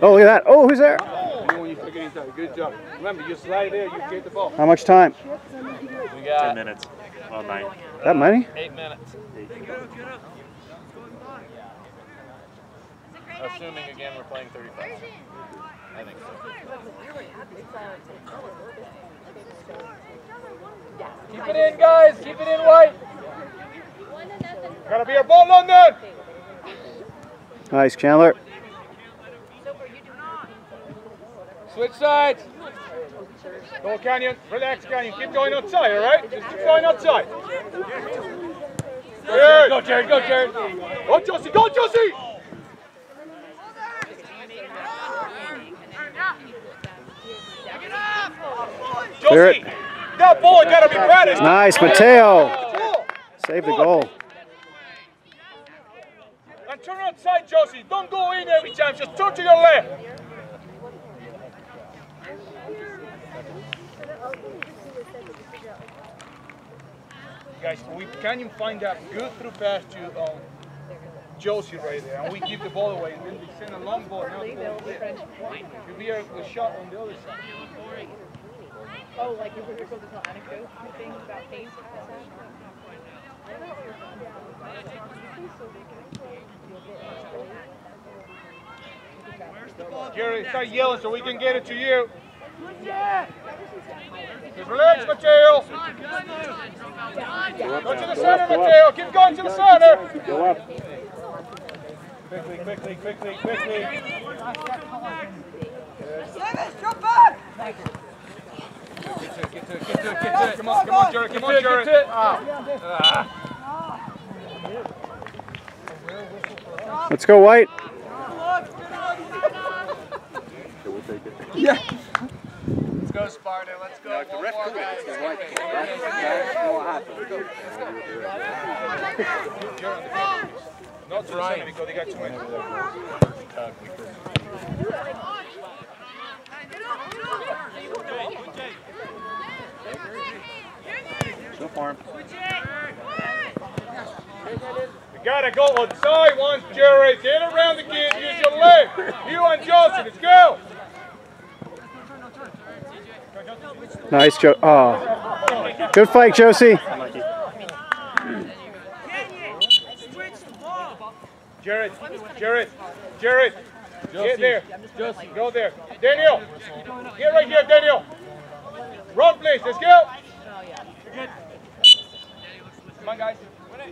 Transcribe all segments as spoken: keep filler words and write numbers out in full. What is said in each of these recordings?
Oh, look at that. Oh, who's there? Good job. Remember, you slide there, you get the ball. How much time? We got ten minutes. Well, nine. That many? Eight minutes. Assuming again we're playing thirty-five. I think so. Keep it in, guys. Keep it in, White. Gotta be a ball, London. Nice, Chandler. Switch sides. Go, Canyon. Relax, Canyon. Keep going outside, all right? Just keep going outside. Good. Go, Jared. Go, Jared. Go, Josie. Go, Josie. Josie, that ball gotta be practiced. Nice, Mateo. Save the goal. And turn outside, Josie. Don't go in every time. Just turn to your left. Guys, we can you find that good through pass to um, Josie right there, and we give the ball away, and then they send a long ball. Now the ball is there. Should be a, a shot on the other side. Oh, like if we were supposed to tell anecdotes and things about Hayes. Jerry, start yelling so we can get it to you. Just relax, Mateo. Go to the center, Mateo. Keep going to the center. Go up. Quickly, quickly, quickly, quickly. Drop back! Get to it, get to it, get to it, get to it. Come on, come on, Jerry, come on, Jerry. Ah. Let's go, White. Yeah. Let's go, Sparta. Let's go. One more, guys. Not trying because they got too many. Go for him. You gotta go outside once, Jerry. Get around the kid. Use your leg. You and Josie, let's go. Nice, Joe. Oh, good fight, Josie. Jared, Jared, Jared, get there. Go there. Daniel, get right here, Daniel. Run, please. Let's go. Come on, guys.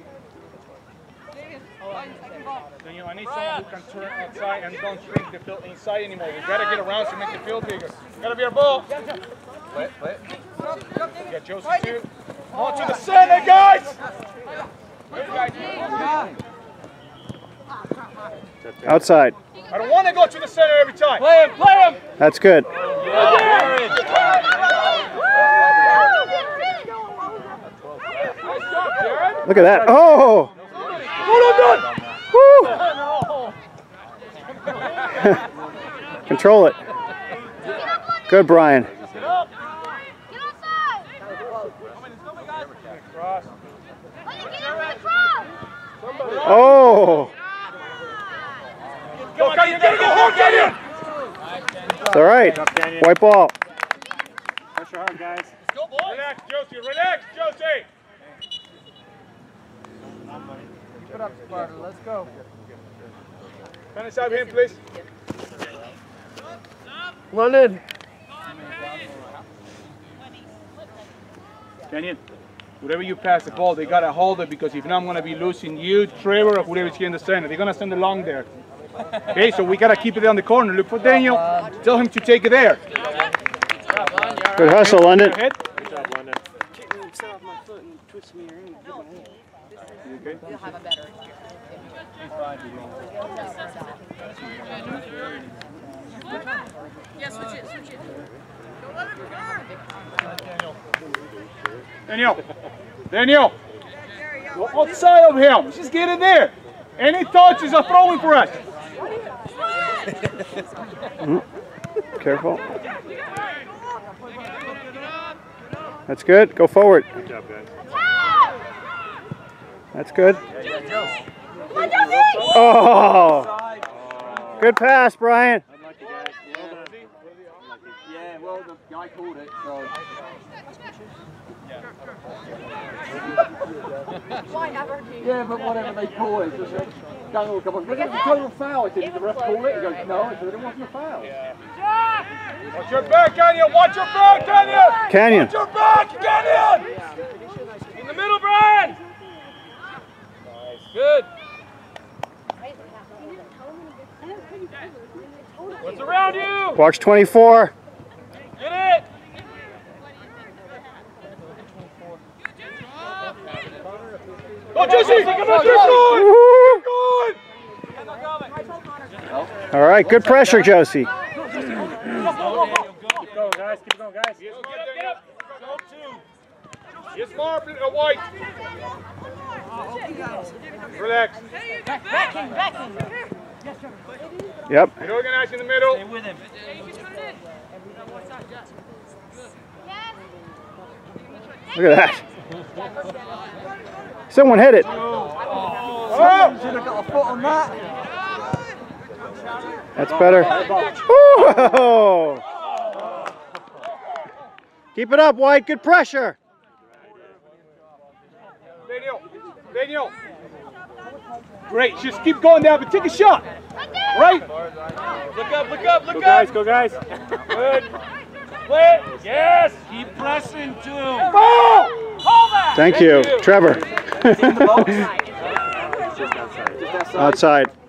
Daniel, I need someone who can turn outside and don't shrink the field inside anymore. We gotta get around to make the field bigger. Gotta be our ball. Play it, play it. Get Josie too. On to the center, guys. Good, guys. Outside. I don't want to go to the center every time. Play him, play him. That's good. Look at that. Oh! Woo! Control it. Good, Brian. Oh! Go, Canyon, you gotta go hard, Canyon! It's all right. White ball. Pressure hard, guys. Go, boy. Relax, Josie. Relax, Josie. Keep it up, Sparta. Let's go. Finish up him, please. London. Canyon, whatever you pass the ball, they gotta hold it because if not, I'm gonna be losing you, Trevor, or whoever's here in the center. They're gonna send it long there. Okay, so we gotta keep it on the corner. Look for Daniel. Tell him to take it there. Good hustle, London. Good job, London. Set off my foot and twist me around. Get my hand. Okay. You'll have a better Yeah, switch it, switch it. Don't let him turn. Daniel. Daniel. Go outside of him. Just get it there. Any touches are throwing for us. Mm. Careful. That's good. Go forward. Good job, guys. That's good. Oh! Good pass, Brian. Guy called it, so. Yeah, but whatever they call it, just don't all come on. But it's a total foul. I said, did the ref call it? He goes, no. I said, it wasn't a foul. Watch your back, Canyon! Watch your back, Canyon! Canyon. Watch your back, Canyon! In the middle, Brian! Nice. Good. What's around you? Box twenty-four. Get it! Go, Jesse! Come on, Woo-hoo. All right, good pressure, Josie. Keep going, guys. Keep going, guys. Yes, get up, get up. Go two. Yes, Marv, uh, White. Relax. Backing, backing. Yep. Get organized in the middle. Stay with him. Look at that. Someone hit it. Oh! Should have got a foot on that. That's better. Woo! Keep it up, White. Good pressure. Daniel. Daniel. Great. Just keep going down, but take a shot. Right? Look up, look up, look Go up. guys, go guys. Good. Play. Yes. Keep pressing too. Ball. Hold that. Thank you, Trevor. It's in the box. Just outside. Just outside. Outside.